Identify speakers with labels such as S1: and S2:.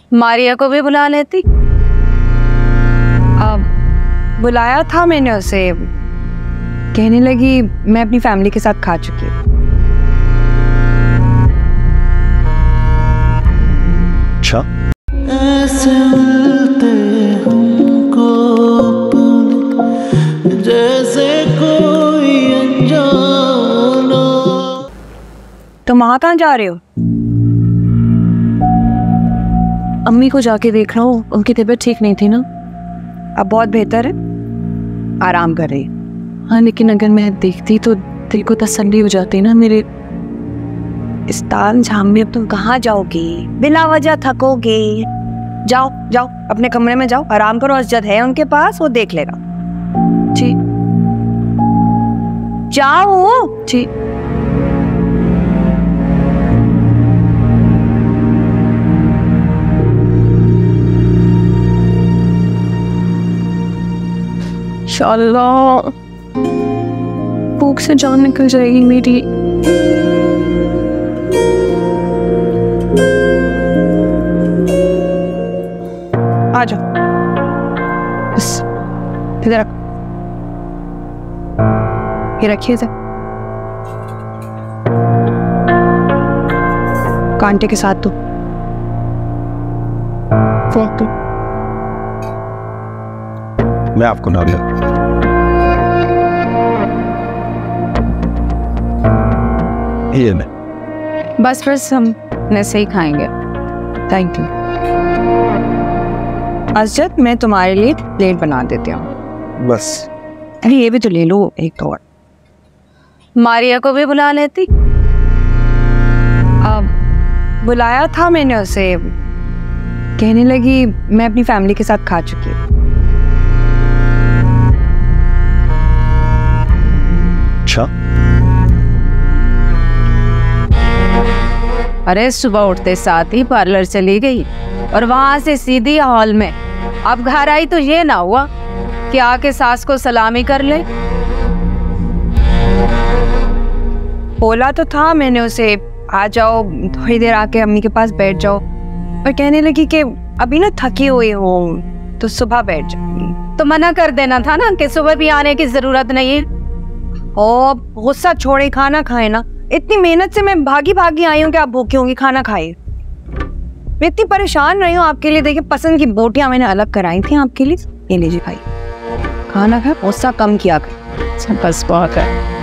S1: मारिया को भी बुला लेती। अब बुलाया था मैंने उसे, कहने लगी मैं अपनी फैमिली के साथ खा चुकी हूँ।
S2: अच्छा,
S3: ऐसे मिलते हमको जैसे कोई अनजाना।
S1: तुम वहाँ कहाँ जा रहे हो?
S4: अम्मी को जाके देख रहा हूँ, उनकी तबीयत ठीक नहीं थी ना।
S1: अब बहुत बेहतर है, आराम कर रही है।
S4: हाँ, लेकिन अगर मैं देखती तो दिल को तसल्ली हो जाती ना मेरे।
S1: इस ताम झाम में अब तुम कहाँ जाओगी? बिना वजह थकोगी। जाओ जाओ अपने कमरे में जाओ, आराम करो। असजद है उनके पास, वो देख लेगा।
S4: जी
S1: जाओ।
S4: जी। इंशाअल्लाह भूख से जान निकल जाएगी मेरी।
S1: आ जाओ, बस इधर रखो, ये रखिए इधर, कांटे के साथ दो। फोन दो।
S2: मैं आपको ना ले। ये मैं
S1: बस हम ऐसे ही खाएंगे। Thank you. असजद, मैं तुम्हारे लिए प्लेट बना देती हूँ।
S2: बस।
S1: अरे ये भी तो ले लो एक और। मारिया को भी बुला लेती। अब बुलाया था मैंने उसे, कहने लगी मैं अपनी फैमिली के साथ खा चुकी हूँ।
S2: अच्छा,
S1: अरे सुबह उठते साथ ही पार्लर चली गई और वहां से सीधी हॉल में। अब घर आई तो ये ना हुआ कि आके सास को सलामी कर ले। बोला तो था मैंने उसे, आ जाओ थोड़ी देर आके अम्मी के पास बैठ जाओ, पर कहने लगी कि अभी ना थकी हुई हूँ तो सुबह बैठ जाऊंगी। तो मना कर देना था ना कि सुबह भी आने की जरूरत नहीं है। ओ गुस्सा छोड़े, खाना खाए ना। इतनी मेहनत से मैं भागी भागी आई हूँ कि आप भूखी होंगी, खाना खाइए। मैं इतनी परेशान रही हूँ आपके लिए। देखिए पसंद की बोटियां मैंने अलग कराई थी आपके लिए, ये लीजिए खाइए, खाना खाए, गुस्सा कम किया कर।
S4: बस बहुत है।